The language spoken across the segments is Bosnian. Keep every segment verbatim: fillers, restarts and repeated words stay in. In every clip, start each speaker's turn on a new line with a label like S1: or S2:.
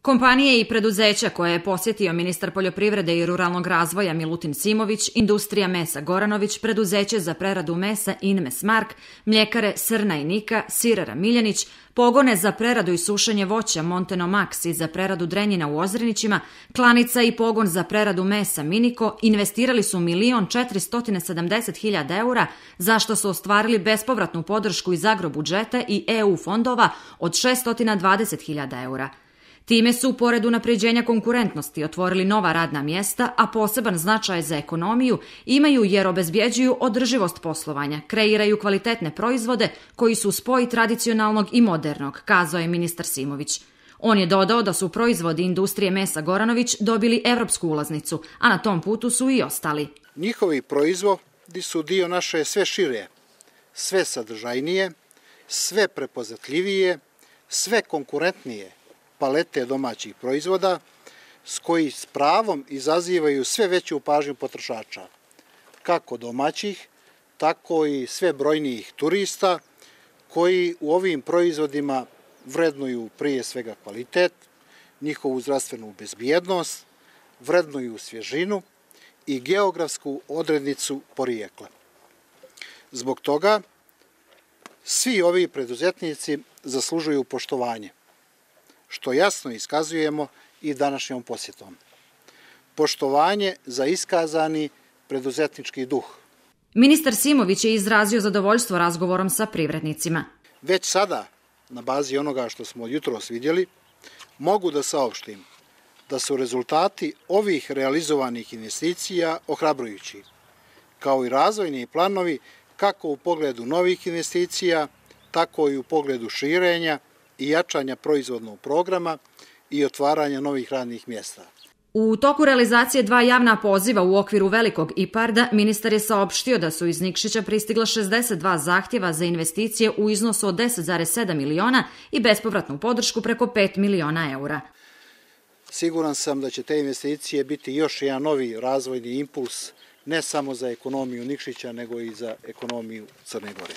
S1: Kompanije i preduzeća koje je posjetio ministar poljoprivrede i ruralnog razvoja Milutin Simović, Industrija mesa Goranović, preduzeće za preradu mesa Inmes Mark, mljekare Srna i Nika, sirara Miljanić, pogone za preradu i sušenje voća Monteno Max i za preradu drenjina u Ozrenićima, klanica i pogon za preradu mesa Miniko investirali su milion četiristo sedamdeset hiljada eura, za što su ostvarili bespovratnu podršku iz agrobudžeta i E U fondova od šeststo dvadeset hiljada eura. Time su, pored unapređenja konkurentnosti, otvorili nova radna mjesta, a poseban značaj za ekonomiju imaju jer obezbjeđuju održivost poslovanja, kreiraju kvalitetne proizvode koji su spoj tradicionalnog i modernog, kazao je ministar Simović. On je dodao da su proizvodi Industrije mesa Goranović dobili evropsku ulaznicu, a na tom putu su i ostali.
S2: Njihovi proizvodi su dio naše sve šire, sve sadržajnije, sve prepoznatljivije, sve konkurentnije palete domaćih proizvoda s koji s pravom izazivaju sve veću pažnju potrošača, kako domaćih, tako i sve brojnijih turista koji u ovim proizvodima vrednuju prije svega kvalitet, njihovu zdravstvenu bezbjednost, vrednuju svježinu i geografsku odrednicu porijekla. Zbog toga svi ovi preduzetnici zaslužuju poštovanje, što jasno iskazujemo i današnjom posjetom. Poštovanje za iskazani preduzetnički duh.
S1: Ministar Simović je izrazio zadovoljstvo razgovorom sa privrednicima.
S2: Već sada, na bazi onoga što smo jutros vidjeli, mogu da saopštim da su rezultati ovih realizovanih investicija ohrabrujući, kao i razvojni planovi kako u pogledu novih investicija, tako i u pogledu širenja i jačanja proizvodnog programa i otvaranja novih radnih mjesta.
S1: U toku realizacije dva javna poziva u okviru velikog IPARD-a ministar je saopštio da su iz Nikšića pristigla šezdeset dva zahtjeva za investicije u iznosu od deset zarez sedam miliona i bespovratnu podršku preko pet miliona eura.
S2: Siguran sam da će te investicije biti još jedan novi razvojni impuls ne samo za ekonomiju Nikšića, nego i za ekonomiju Crne Gore.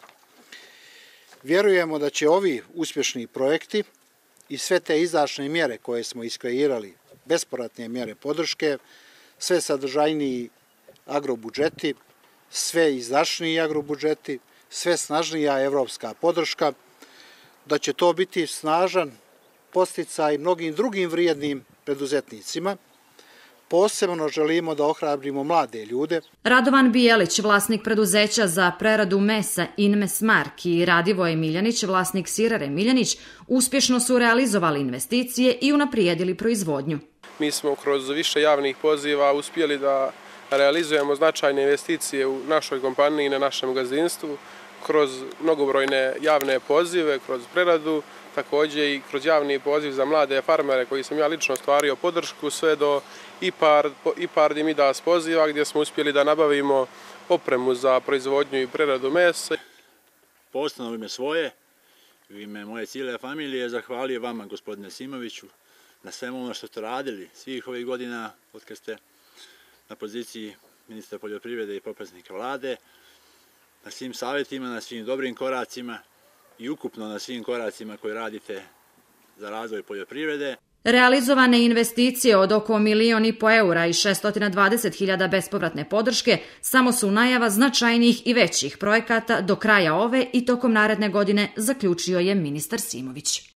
S2: Vjerujemo da će ovi uspješni projekti i sve te izdašne mjere koje smo iskreirali, bespovratne mjere podrške, sve sadržajniji agrobudžeti, sve izdašniji agrobudžeti, sve snažnija evropska podrška, da će to biti snažan podsticaj mnogim drugim vrijednim preduzetnicima. Posebno želimo da ohrabrimo mlade ljude.
S1: Radovan Bijelić, vlasnik preduzeća za preradu mesa Inmes Mark, i Radivoj Miljanić, vlasnik sirare Miljanić, uspješno su realizovali investicije i unaprijedili proizvodnju.
S3: Mi smo kroz više javnih poziva uspjeli da realizujemo značajne investicije u našoj kompaniji i na našem gazdinstvu, kroz mnogobrojne javne pozive, kroz preradu, također i kroz javni poziv za mlade farmere koji sam ja lično ostvario podršku, sve do IPARD, IPARD i Midas poziva gdje smo uspjeli da nabavimo opremu za proizvodnju i preradu mesa.
S4: Posebno u ime svoje, u ime moje cijele familije, zahvalio vama, gospodine Simoviću, na svemu ono što ste radili svih ovih godina od kad ste na poziciji ministra poljoprivrede i potpredsjednika vlade, na svim savjetima, na svim dobrim koracima i ukupno na svim koracima koje radite za razvoj poljoprivrede.
S1: Realizovane investicije od oko milion i po eura i šeststo dvadeset hiljada bespovratne podrške samo su najava značajnijih i većih projekata do kraja ove i tokom naredne godine, zaključio je ministar Simović.